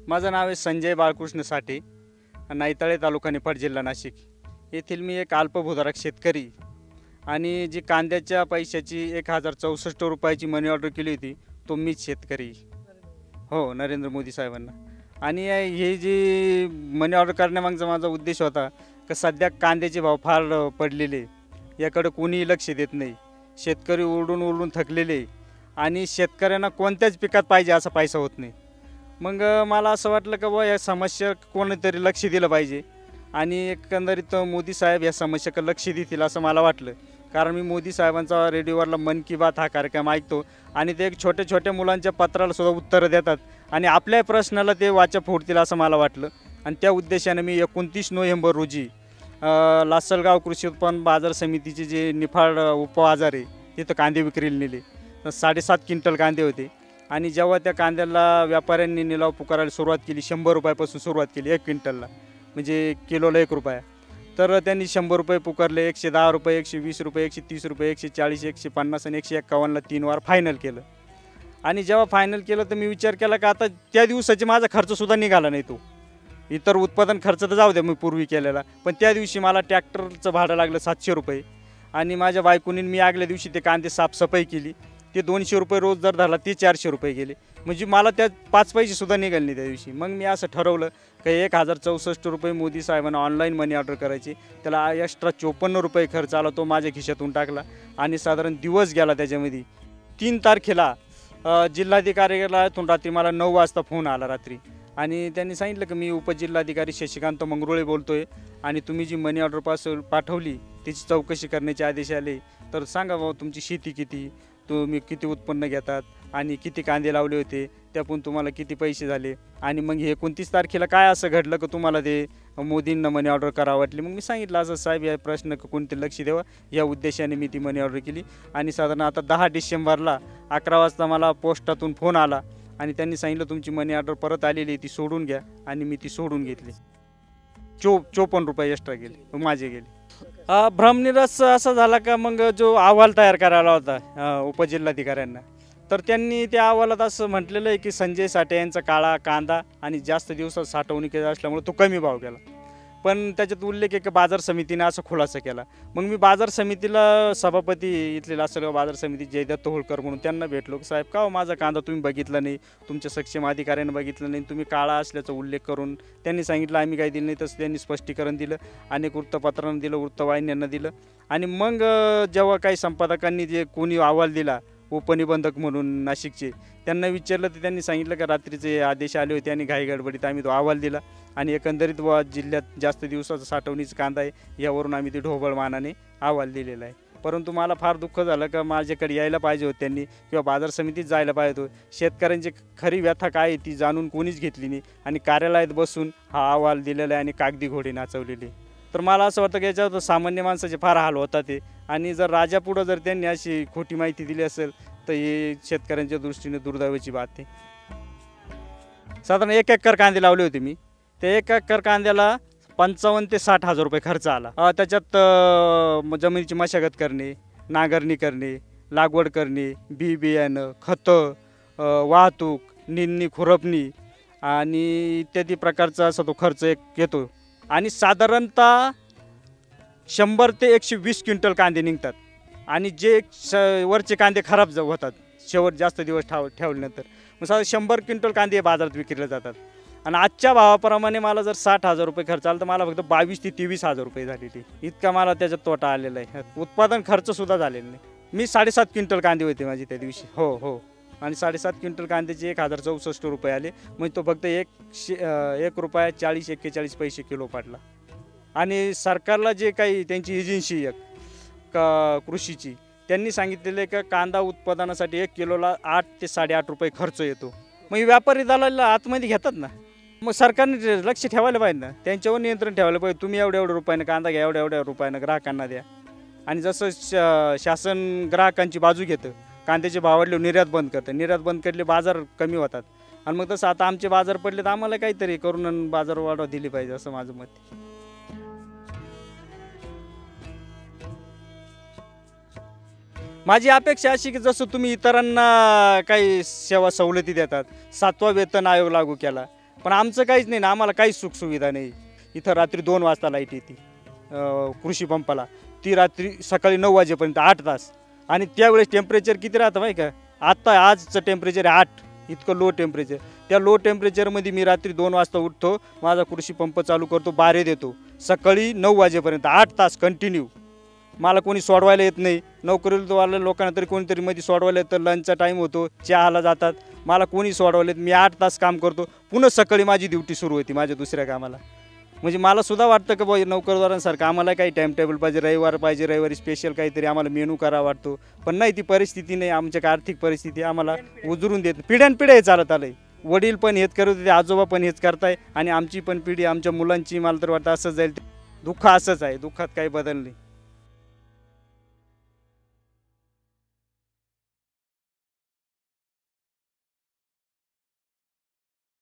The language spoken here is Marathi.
माझं नाव आहे संजय बाळकृष्ण साठे, नाईताळे तालुका निफाड जिल्हा नाशिक येथील मी एक अल्पभूधारक शेतकरी आणि जी कांद्याच्या पैशाची 1064 रुपयाची मनी ऑर्डर केली होती तो मीच शेतकरी. हो, नरेंद्र मोदी साहेबांना. आणि हे जी मनी ऑर्डर करण्यामागचा माझा उद्देश होता की सध्या कांद्याचे भाव फार पडलेले, याकडे कोणीही लक्ष देत नाही. शेतकरी ओरडून ओरडून थकलेले आणि शेतकऱ्यांना कोणत्याच पिकात पाहिजे असा पैसा होत नाही. मग मला असं वाटलं की बुवा या समस्या कोणीतरी लक्ष दिलं पाहिजे आणि एकंदरीत मोदी साहेब या समस्येकडे लक्ष देतील असं मला वाटलं. कारण मी मोदी साहेबांचा रेडिओवरला मन की बात हा कार्यक्रम ऐकतो आणि ते एक छोट्या छोट्या मुलांच्या पत्राला सुद्धा उत्तरं देतात आणि आपल्या प्रश्नाला ते वाचा फोडतील असं मला वाटलं. आणि त्या उद्देशाने मी 29 नोव्हेंबर रोजी लासलगाव कृषी उत्पन्न बाजार समितीचे जे निफाड उपबाजार आहे तिथं कांदे विक्रीला नेले. 7.5 क्विंटल कांदे होते आणि जेव्हा त्या कांद्याला व्यापाऱ्यांनी निलाव पुकारायला सुरुवात केली, 100 रुपयापासून सुरुवात केली 1 क्विंटलला, म्हणजे किलोला 1 रुपया. तर त्यांनी 100 रुपये पुकारले, 110 रुपये, 120 रुपये, 130 रुपये, 140, 150 आणि 151ला 3 वार फायनल केलं. आणि जेव्हा फायनल केलं तर मी विचार केला की आता त्या दिवसाची माझा खर्चसुद्धा निघाला नाही. तो इतर उत्पादन खर्च तर जाऊ द्या मी पूर्वी केलेला, पण त्या दिवशी मला ट्रॅक्टरचं भाडं लागलं 700 रुपये आणि माझ्या बायकोनी मी आगल्या दिवशी ते कांदे साफसफाई केली, ते 200 रुपये रोज जर धरला ते 400 रुपये गेले. म्हणजे मला त्यात 5 पैसेसुद्धा निघाले नाही त्या दिवशी. मग मी असं ठरवलं की 1064 रुपये मोदी साहेबांना ऑनलाईन मनी ऑर्डर करायची, त्याला एक्स्ट्रा 54 रुपये खर्च आला, तो माझ्या खिशातून टाकला आणि साधारण दिवस गेला त्याच्यामध्ये. 3 तारखेला जिल्हाधिकाऱ्यातून रात्री मला 9 वाजता फोन आला रात्री आणि त्यांनी सांगितलं की मी उपजिल्हाधिकारी शशिकांत मंगरुळे बोलतोय आणि तुम्ही जी मनी ऑर्डर पाठवली त्याची चौकशी करण्याचे आदेश आले, तर सांगा बाबा तुमची शेती किती, तुम्ही किती उत्पन्न घेतात आणि किती कांदे लावले होते, त्यातून तुम्हाला किती पैसे झाले आणि मग हे 29 तारखेला काय असं घडलं की तुम्हाला ते मोदींना मनी ऑर्डर करावं वाटली. मग मी सांगितलं असं साहेब या प्रश्न कोणते लक्ष द्यावं या उद्देशाने मी ती मनी ऑर्डर केली. आणि साधारण आता 10 डिसेंबरला 11 वाजता मला पोस्टातून फोन आला आणि त्यांनी सांगितलं तुमची मनी ऑर्डर परत आलेली ती सोडून घ्या आणि मी ती सोडून घेतली. 54 रुपये एक्स्ट्रा गेले, माझे गेले. भ्रमनिरस असा झाला का मग जो अहवाल तयार करायला होता उपजिल्हाधिकाऱ्यांना, तर त्यांनी त्या अहवालात असं म्हटलेलं आहे की संजय साठे यांचा काळा कांदा आणि जास्त दिवसात साठवणुकी असल्यामुळे तो कमी भाव गेला. पण त्याच्यात उल्लेख आहे की बाजार समितीने असं खुलासा केला. मग मी बाजार समितीला सभापती इथले लासलगाव बाजार समिती जयदत्त होळकर म्हणून त्यांना भेटलो. साहेब का हो माझा कांदा तुम्ही बघितला नाही, तुमच्या सक्षम अधिकाऱ्यांनी बघितलं नाही, तुम्ही काळा असल्याचा उल्लेख करून त्यांनी सांगितलं आम्ही काही दिलं नाही. तसं त्यांनी स्पष्टीकरण दिलं, अनेक वृत्तपत्रांना दिलं, वृत्तवाहिन्यांना दिलं. आणि मग जेव्हा काही संपादकांनी जे कोणी अहवाल दिला उपनिबंधक म्हणून नाशिकचे, त्यांना विचारलं तर त्यांनी सांगितलं की रात्रीचे आदेश आले होते आणि घाईगडबडीत आम्ही तो अहवाल दिला आणि एकंदरीत जिल्ह्यात जास्त दिवसाचा साठवणीचं कांदा आहे यावरून आम्ही ते ढोबळ मानाने अहवाल दिलेला आहे. परंतु मला फार दुःख झालं का माझ्याकडे यायला पाहिजे होतं त्यांनी किंवा बाजार समितीत जायला पाहिजे होतं. शेतकऱ्यांची खरी व्यथा काय आहे ती जाणून कोणीच घेतली नाही आणि कार्यालयात बसून हा अहवाल दिलेला आहे आणि कागदी घोडे नाचवलेले. तर मला असं वाटतं की याच्यावर सामान्य माणसाचे फार हाल होतात ते. आणि जर राजापुढं जर त्यांनी अशी खोटी माहिती दिली असेल तर हे शेतकऱ्यांच्या दृष्टीने दुर्दैवाची बात आहे. साधारण 1 एकर कांदे लावले होते मी, त्या 1 एकर कांद्याला 55 ते 60 हजार रुपये खर्च आला. त्याच्यात जमिनीची मशागत करणे, नांगरणी करणे, लागवड करणे, बी बियाणं, खतं, वाहतूक, निंदणी, खुरपणी आणि इत्यादी प्रकारचा असा तो खर्च एक येतो. आणि साधारणतः 100 ते 120 क्विंटल कांदे निघतात आणि जे वरचे कांदे खराब होतात शेवट जास्त दिवस ठेवल्यानंतर. मग साधारण 100 क्विंटल कांदे बाजारात विक्रीला जातात आणि आजच्या भावाप्रमाणे मला जर 60 हजार रुपये खर्च आला तर मला फक्त 22 ते 23 हजार रुपये झालेली, इतका मला त्याच्यात तोटा आलेला आहे. उत्पादन खर्चसुद्धा झालेला नाही. मी 7.5 क्विंटल कांदे होते माझे त्या दिवशी. हो आणि 7.5 क्विंटल कांद्याचे 1064 रुपये आले. म्हणजे तो फक्त 1 रुपया 40-41 पैसे किलो पडला. आणि सरकारला जे काही त्यांची एजन्सी एक कृषीची त्यांनी सांगितलेलं आहे का कांदा उत्पादनासाठी 1 किलोला 8 ते 8.5 रुपये खर्च येतो. मग व्यापारी दलाला आतमध्ये घेतात ना, मग सरकारने लक्ष ठेवायला पाहिजे ना, त्यांच्यावर नियंत्रण ठेवायला पाहिजे. तुम्ही एवढ्या रुपयानं कांदा घ्या, एवढ्या रुपयानं ग्राहकांना द्या. आणि जसं शासन ग्राहकांची बाजू घेतं, कांद्याचे भाव वाढले निर्यात बंद करतं, निर्यात बंद केले बाजार कमी होतात. आणि मग तसं आता आमचे बाजार पडले तर आम्हाला काहीतरी करून बाजार वाढ दिली पाहिजे असं माझं मत आहे. माझी अपेक्षा अशी की जसं तुम्ही इतरांना काही सेवा सवलती देतात, 7वा वेतन आयोग लागू केला पण आमचं काहीच नाही ना, आम्हाला काहीच सुखसुविधा नाही. इथं रात्री 2 वाजता लाईट येते कृषी पंपाला, ती रात्री सकाळी 9 वाजेपर्यंत 8 तास. आणि त्यावेळेस टेम्परेचर किती राहतं माहिती का? आत्ता आजचं टेम्परेचर आहे 8, इतकं लो टेम्परेचर. त्या लो टेम्परेचरमध्ये मी रात्री 2 वाजता उठतो, माझा कृषी पंप चालू करतो, बारे देतो सकाळी 9 वाजेपर्यंत 8 तास कंटिन्यू. मला कोणी सोडवायला येत नाही. नोकरीवाल्या लोकांना तरी कोणीतरी मध्ये सोडवायला येतं, लंचचा टाईम होतो, चहाला जातात. मला कोणी सोडवायला येत, मी 8 तास काम करतो, पुन्हा सकाळी माझी ड्युटी सुरू होती माझ्या दुसऱ्या कामाला. म्हणजे मला सुद्धा वाटतं की बाबा नोकरदारांसारखं आम्हाला काही टाईम टेबल पाहिजे, रविवारी स्पेशल काहीतरी आम्हाला मेनू करावा वाटतो. पण नाही, ती परिस्थिती नाही, आमच्या आर्थिक परिस्थिती आम्हाला उजरून देत. पिढ्यानपिढ्या हे चालत आलं आहे. वडील पण हेच करत होते, आजोबा पण हेच करताय आणि आमची पण पिढी, आमच्या मुलांची मला तर वाटतं असंच जाईल. दुःख असंच आहे, दुःखात काही बदल नाही.